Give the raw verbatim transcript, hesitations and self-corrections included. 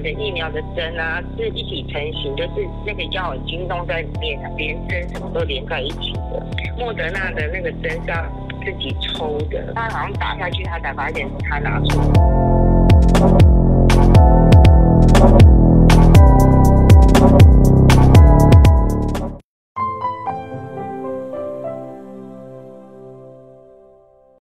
的疫苗的针啊是一体成型，就是那个药已经弄在里面了，连针什么都连在一起的。莫德纳的那个针是要自己抽的，他好像打下去，他才发现他拿错了。